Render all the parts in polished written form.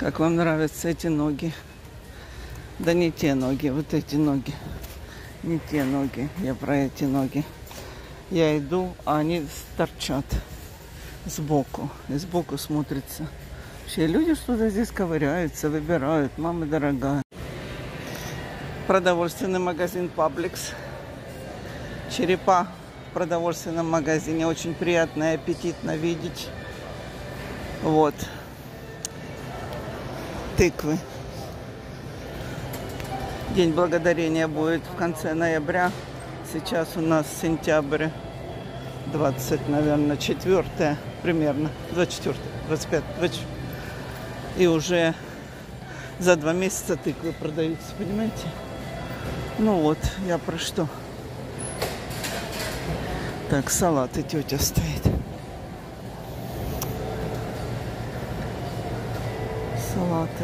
Как вам нравятся эти ноги? Да не те ноги, вот эти ноги. Не те ноги, я про эти ноги. Я иду, а они торчат сбоку. И сбоку смотрится. Вообще люди что-то здесь ковыряются, выбирают. Мама дорогая. Продовольственный магазин Publix. Черепа в продовольственном магазине. Очень приятно и аппетитно видеть. Вот. Тыквы. День благодарения будет в конце ноября. Сейчас у нас сентябрь 20, наверное, 4 примерно. 24, 25, 24. И уже за 2 месяца тыквы продаются, понимаете? Ну вот, я про что. Так, салаты тетя стоит. Салаты.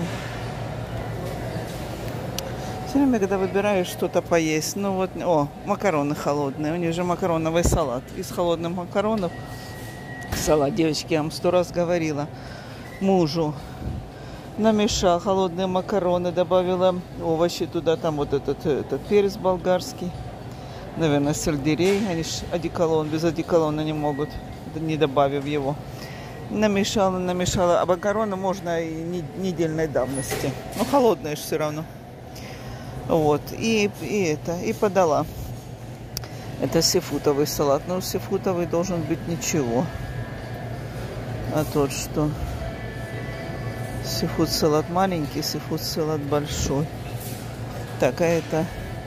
Все время, когда выбираешь что-то поесть, ну вот, о, макароны холодные, у них же макароновый салат. Из холодных макаронов салат, девочки, я вам 100 раз говорила, мужу намешал холодные макароны, добавила овощи туда, там вот этот перец болгарский, наверное, сельдерей, они же одеколон, без одеколона не могут, не добавив его. Намешала, а макароны можно и недельной давности, но холодные же все равно. Вот, и подала. Это сифутовый салат. Но сифутовый должен быть ничего. А тот что? Сифут салат маленький, сифут салат большой. Так, а это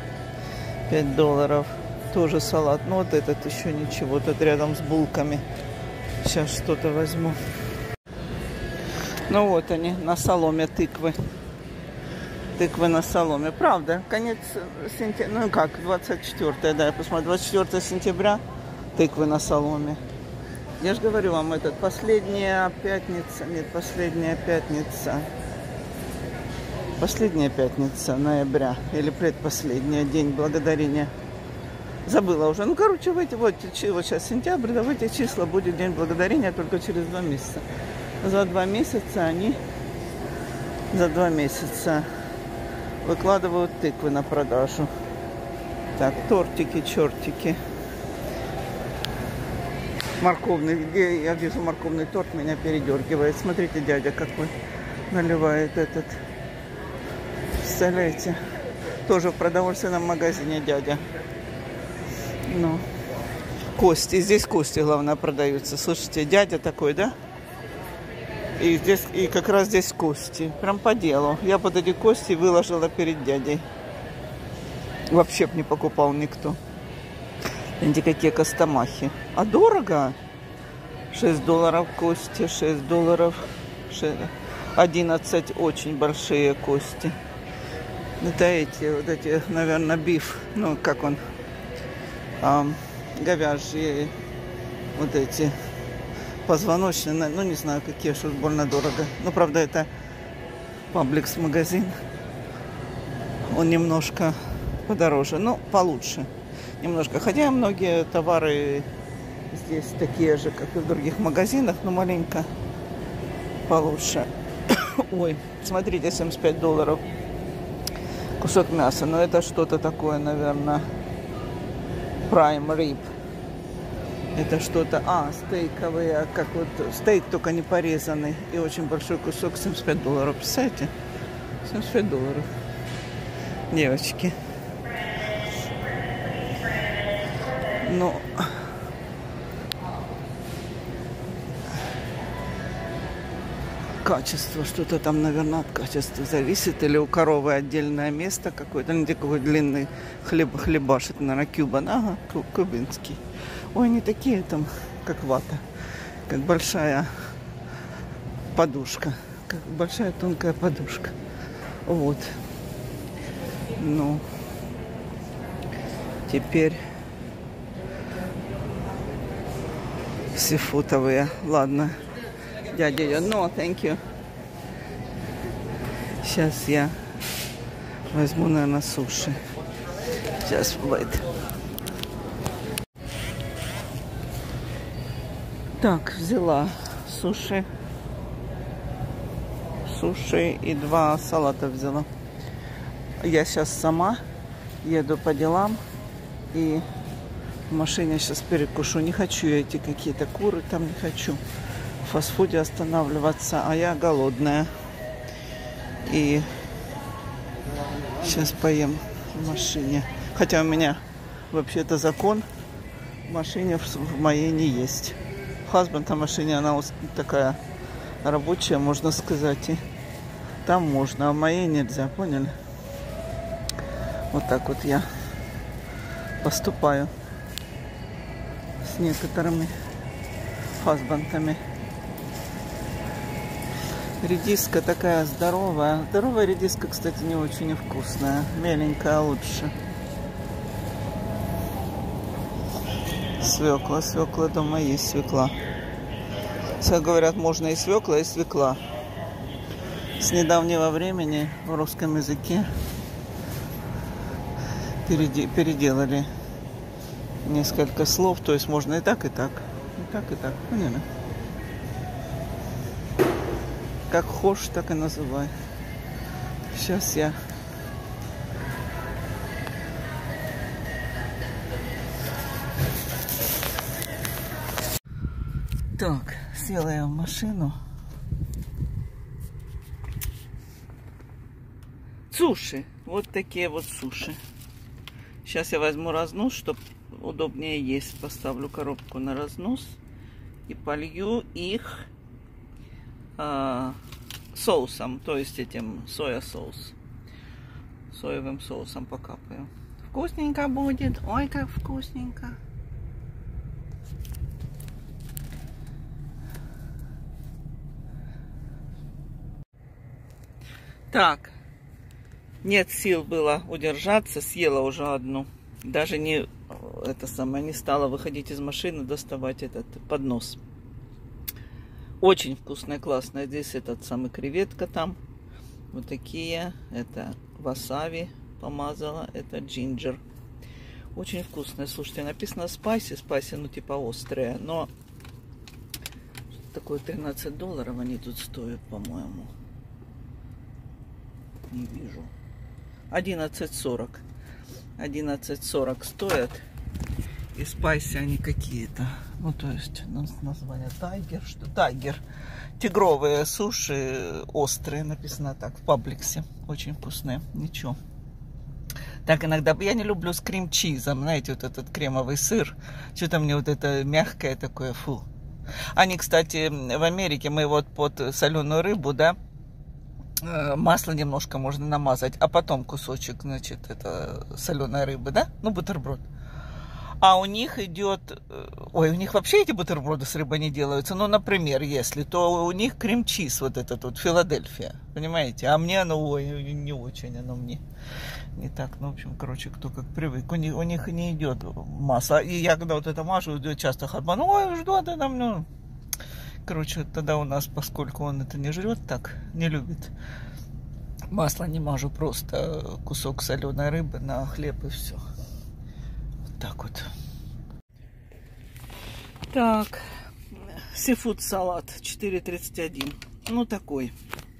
$5. Тоже салат. Но вот этот еще ничего. Тут рядом с булками. Сейчас что-то возьму. Ну вот они, на соломе тыквы. Тыквы на соломе. Правда, конец сентября, ну как, 24, да, я посмотрю, 24 сентября тыквы на соломе. Я же говорю вам, последняя пятница ноября, или предпоследний день благодарения. Забыла уже. Ну, короче, вот сейчас сентябрь, да, в эти числа будет день благодарения только через 2 месяца. За 2 месяца выкладывают тыквы на продажу. Так, тортики, чертики. Морковный. Где я вижу морковный торт, меня передергивает. Смотрите, дядя какой наливает этот. Представляете? Тоже в продовольственном магазине дядя. Ну, кости. Здесь кости, главное, продаются. Слушайте, дядя такой, да? И здесь, и как раз здесь кости. Прям по делу. Я под эти кости выложила перед дядей. Вообще б не покупал никто. Видите, какие костомахи. А дорого. $6 кости, $6. 11 очень большие кости. Это эти, наверное, биф. Ну, как он? Говяжьи вот эти. Позвоночные, ну не знаю, какие, что больно дорого. Но правда это Publix магазин. Он немножко подороже, но получше. Немножко. Хотя многие товары здесь такие же, как и в других магазинах, но маленько получше. Ой, смотрите, $75. Кусок мяса. Но это что-то такое, наверное, prime rib. Это что-то, стейковые, как вот стейк, только не порезанный. И очень большой кусок, $75. Представляете? $75. Девочки. Ну, качество, что-то там, наверное, от качества зависит. Или у коровы отдельное место какое-то. Не такой длинный хлебаш, это, наверное, кюбан. Ага, кубинский. Ой, они такие там, как вата, как большая подушка, как большая тонкая подушка. Вот. Ну, теперь сифутовые. Ладно, дядя идет. No, thank you. Сейчас я возьму, наверное, суши. Сейчас, wait. Так, взяла суши. суши и 2 салата взяла. Я сейчас сама еду по делам и в машине сейчас перекушу. Не хочу я эти какие-то куры, там не хочу в фастфуде останавливаться, а я голодная. И сейчас поем в машине. Хотя у меня вообще-то закон в машине в моей не есть. Хазбанд на машине, она такая рабочая, можно сказать. И там можно, а в моей нельзя, поняли? Вот так вот я поступаю с некоторыми хазбандами. Редиска такая здоровая. Здоровая редиска, кстати, не очень вкусная. Меленькая лучше. Свекла. Свекла дома есть, свекла. Все говорят, можно и свекла, и свекла. С недавнего времени в русском языке переделали несколько слов. То есть можно и так, и так. И так, и так. Поняли? Как хочешь, так и называй. Сейчас я так, села я в машину. Суши. Вот такие вот суши. Сейчас я возьму разнос, чтобы удобнее есть. Поставлю коробку на разнос и полью их соусом, то есть этим соя-соус. Соевым соусом покапаю. Вкусненько будет. Ой, как вкусненько. Так. Нет сил было удержаться. Съела уже одну. Даже не стала выходить из машины, доставать этот поднос. Очень вкусная, классная. Здесь этот самый креветка там. Вот такие. Это васаби помазала. Это джинджер. Очень вкусная. Слушайте, написано спайси. Спайси, ну типа острые. Но такое $13 они тут стоят, по-моему. Не вижу. 11.40. 11.40 стоят. И спайси они какие-то. Ну, то есть, название тайгер. Что? Тайгер. Тигровые суши острые. Написано так в Пабликсе. Очень вкусные. Ничего. Так иногда. Я не люблю с крем-чизом. Знаете, вот этот кремовый сыр. Что-то мне вот это мягкое такое. Фу. Они, кстати, в Америке мы вот под соленую рыбу, да, масло немножко можно намазать, а потом кусочек, значит, это соленой рыбы, да? Ну, бутерброд. А у них идет... Ой, у них вообще эти бутерброды с рыбой не делаются. Ну, например, если, то у них крем-чиз, вот этот вот, Филадельфия. Понимаете? А мне оно, ой, не очень оно мне. Не так, ну, в общем, короче, кто как привык. У них не идет масло. И я, когда вот это мажу, идет часто хатбан. Ой, жду это там, ну... Короче, тогда у нас, поскольку он это не жрет так, не любит, масло не мажу, просто кусок соленой рыбы на хлеб и все. Вот так вот. Так, сифуд салат 4,31. Ну, такой.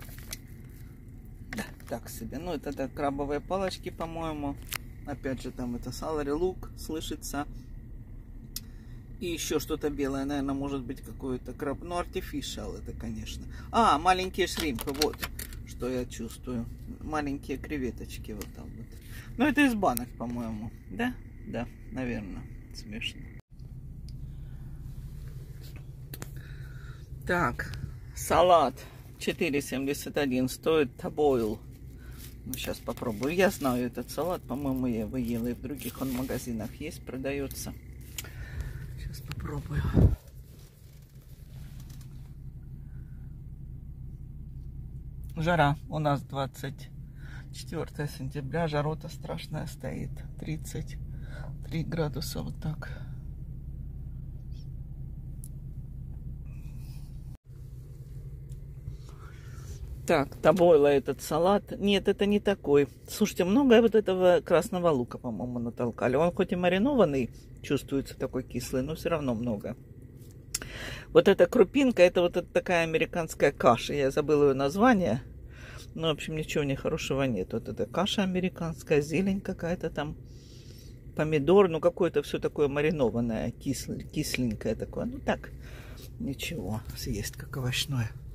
Да, так себе. Ну, это да, крабовые палочки, по-моему. Опять же, там это салари лук слышится. И еще что-то белое, наверное, может быть какой-то краб. Ну, artificial это, конечно. А, маленькие шримпы, вот, что я чувствую. Маленькие креветочки вот там вот. Ну, это из банок, по-моему. Да? Да, наверное. Смешно. Так, салат 4,71 стоит табойл. Ну, сейчас попробую. Я знаю этот салат, по-моему, я его ела. И в других он в магазинах есть, продается. Сейчас попробую. Жара. У нас 24 сентября. Жарота страшная стоит. 33 градуса. Вот так. Так, табойла этот салат. Нет, это не такой. Слушайте, много вот этого красного лука, по-моему, натолкали. Он хоть и маринованный, чувствуется такой кислый, но все равно много. Вот эта крупинка, это вот такая американская каша. Я забыла ее название. Ну, в общем, ничего в ней хорошего нет. Вот это каша американская, зелень какая-то там, помидор, ну, какое-то все такое маринованное, кисленькое такое. Ну, так, ничего, съесть как овощное.